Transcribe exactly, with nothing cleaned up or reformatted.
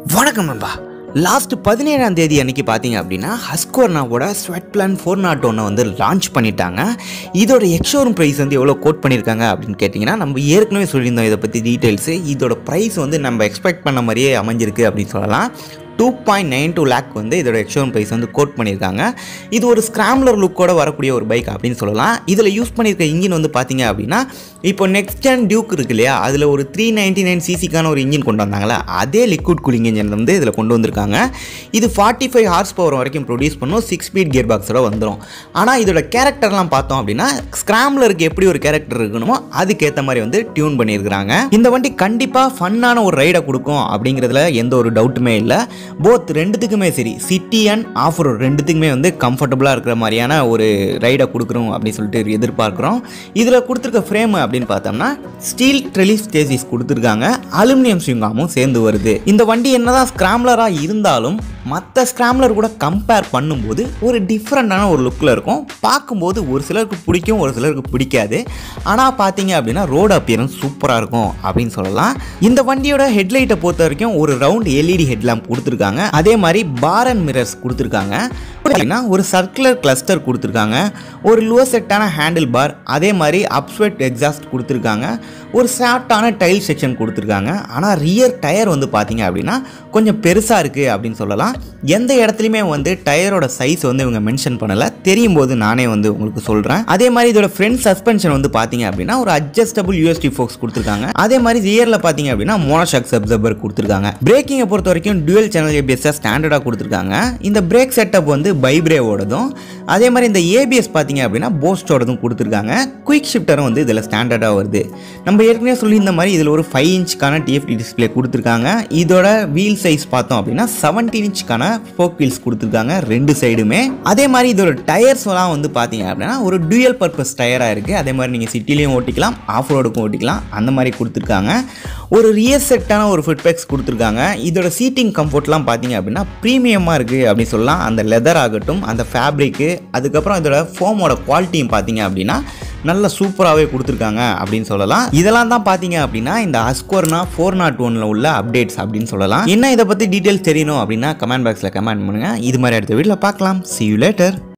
வணக்கம் நண்பா. லாஸ்ட் பதினேழாம் தேதி அன்னைக்கு பார்த்தீங்க அப்படின்னா ஹஸ்கோர்னாவோட ஸ்வெட்பிளான் ஃபோர் நாட் ஒன்னை வந்து லான்ச் பண்ணிட்டாங்க. இதோட எக்ஷோரூம் ப்ரைஸ் வந்து எவ்வளோ கோட் பண்ணியிருக்காங்க அப்படின்னு கேட்டிங்கன்னா, நம்ம ஏற்கனவே சொல்லியிருந்தோம் இதை பற்றி டீட்டெயில்ஸு. இதோட ப்ரைஸ் வந்து நம்ம எக்ஸ்பெக்ட் பண்ண மாதிரியே அமைஞ்சிருக்கு அப்படின்னு சொல்லலாம். Two point nine two lakh வந்து இதோட எக்ஷோரூம் ப்ரைஸ் வந்து கோட் பண்ணியிருக்காங்க. இது ஒரு ஸ்க்ராம்லர் லுக்கோட வரக்கூடிய ஒரு பைக் அப்படின்னு சொல்லலாம். இதில் யூஸ் பண்ணியிருக்க இன்ஜின் வந்து பார்த்தீங்க அப்படின்னா, இப்போ நெக்ஸ்ட் ஜென் டியூக் இருக்கு இல்லையா, அதில் ஒரு த்ரீ நைன்டி நைன் சிசிக்கான ஒரு இன்ஜின் கொண்டு வந்தாங்களே, அதே லிக்விட் கூலிங் இன்ஜின் வந்து இதில் கொண்டு வந்திருக்காங்க. இது ஃபார்ட்டி ஃபைவ் ஹார்ஸ் பவர் வரைக்கும் ப்ரொடியூஸ் பண்ணும். சிக்ஸ் ஸ்பீட் கியர் பாக்ஸோட வந்துடும். ஆனால் இதோட கேரக்டர்லாம் பார்த்தோம் அப்படின்னா, ஸ்க்ராம்லருக்கு எப்படி ஒரு கேரக்டர் இருக்கணுமோ அதுக்கேற்ற மாதிரி வந்து டியூன் பண்ணியிருக்கிறாங்க. இந்த வண்டி கண்டிப்பாக ஃபன்னான ஒரு ரைடை கொடுக்கும் அப்படிங்கிறதுல எந்த ஒரு டவுட்டுமே இல்லை. போத் ரெண்டுத்துக்குமே சரி, சிட்டி அண்ட் ஆஃப் ரோட் ரெண்டுத்துக்குமே வந்து கம்ஃபர்டபுளாக இருக்கிற மாதிரியான ஒரு ரைடை கொடுக்குறோம் அப்படின்னு சொல்லிட்டு எதிர்பார்க்குறோம். இதில் கொடுத்துருக்க ஃப்ரேம் அப்படின்னு பார்த்தோம்னா ஸ்டீல் ட்ரெலிஸ் சேசிஸ் கொடுத்துருக்காங்க. அலுமினியம் ஸ்விங்காமும் சேர்ந்து வருது. இந்த வண்டி என்னதான் ஸ்க்ராம்லராக இருந்தாலும் மற்ற ஸ்க்ராம்லர் கூட கம்பேர் பண்ணும்போது ஒரு டிஃப்ரெண்டான ஒரு லுக்கில் இருக்கும். பார்க்கும்போது ஒரு சிலருக்கு பிடிக்கும், ஒரு சிலருக்கு பிடிக்காது. ஆனால் பார்த்தீங்க அப்படின்னா ரோடு அப்பியரன்ஸ் சூப்பராக இருக்கும் அப்படின்னு சொல்லலாம். இந்த வண்டியோட ஹெட்லைட்டை பொறுத்த வரைக்கும் ஒரு ரவுண்ட் எல்இடி ஹெட்லாம்ப் கொடுத்துருக்காங்க. அதே மாதிரி பார் அண்ட் மிரர்ஸ் கொடுத்துருக்காங்க. ஒரு சர்க்குலர் கிளஸ்டர் கொடுத்துருக்காங்க. ஒரு லோ செட்டான ஹேண்டில் பார், அதே மாதிரி அப்ஸ்வெட் எக்ஸாஸ்ட் கொடுத்துருக்காங்க. ஒரு ஷார்ட்டான டைல் செக்ஷன் கொடுத்துருக்காங்க. ஆனால் ரியர் டயர் வந்து பார்த்தீங்க அப்படின்னா கொஞ்சம் பெருசாக இருக்குது அப்படின்னு சொல்லலாம். எந்த இடத்துலையுமே வந்து டயரோட சைஸ் வந்து இவங்க மென்ஷன் பண்ணலை. தெரியும் போது நானே வந்து உங்களுக்கு சொல்கிறேன். அதே மாதிரி இதோட ஃப்ரண்ட் சஸ்பென்ஷன் வந்து பார்த்தீங்க அப்படின்னா ஒரு அட்ஜஸ்டபிள் யூஎஸ்டி ஃபோக்ஸ் கொடுத்துருக்காங்க. அதே மாதிரி ரியரில் பார்த்தீங்க அப்படின்னா மோனோஷாக் அப்சர்வர் கொடுத்துருக்காங்க. பிரேக்கிங்கை பொறுத்த வரைக்கும் டுவல் சேனல் ஏபிஎஸ் ஸ்டாண்டர்டாக கொடுத்துருக்காங்க. இந்த பிரேக் செட்டப் வந்து பைப்ரேவோடதும், அதே மாதிரி இந்த ஏபிஎஸ் பார்த்தீங்க அப்படின்னா போஸ்டோடதும் கொடுத்துருக்காங்க. குயிக் ஷிஃப்டரும் வந்து இதில் ஸ்டாண்டர்டாக வருது. நம்ம ஏற்கனவே சொல்லி இந்த மாதிரி இதில் ஒரு ஃபைவ் இன்ச்சுக்கான டிஎஃப்டி டிஸ்பிளே கொடுத்துருக்காங்க. இதோட வீல் சைஸ் பார்த்தோம் அப்படின்னா செவன்டீன் இன்ச்சுக்கான ஸ்போக் வீல்ஸ் கொடுத்துருக்காங்க ரெண்டு சைடுமே. அதே மாதிரி இதோட டயர்ஸ்லாம் வந்து பார்த்தீங்க அப்படின்னா ஒரு டூயல் பர்பஸ் டயராக இருக்குது. அதே மாதிரி நீங்கள் சிட்டிலையும் ஓட்டிக்கலாம், ஆஃப் ரோடுக்கும் ஓட்டிக்கலாம், அந்த மாதிரி கொடுத்துருக்காங்க. ஒரு ரியர் செட்டான ஒரு ஃபுட்பேக்ஸ் கொடுத்துருக்காங்க. இதோட சீட்டிங் கம்ஃபர்ட்லாம் பார்த்தீங்க அப்படின்னா ப்ரீமியமாக இருக்குது அப்படின்னு சொல்லலாம். அந்த லெதர் ஆகட்டும், அந்த ஃபேப்ரிக்கு, அதுக்கப்புறம் இதோட ஃபோமோட குவாலிட்டியும் பார்த்தீங்க அப்படின்னா நல்ல சூப்பராகவே கொடுத்துருக்காங்க அப்படின்னு சொல்லலாம். இதெல்லாம் தான் பார்த்தீங்க அப்படின்னா இந்த ஹஸ்கோர்னா ஃபோர் நாட் ஒன்ல உள்ள அப்டேட்ஸ் அப்படின்னு சொல்லலாம். என்ன இதை பற்றி டீட்டெயில்ஸ் தெரியணும் அப்படின்னா கமெண்ட் பாக்ஸில் கமெண்ட் பண்ணுங்கள். இது மாதிரி அடுத்த வீடியோவில் பார்க்கலாம். See you later.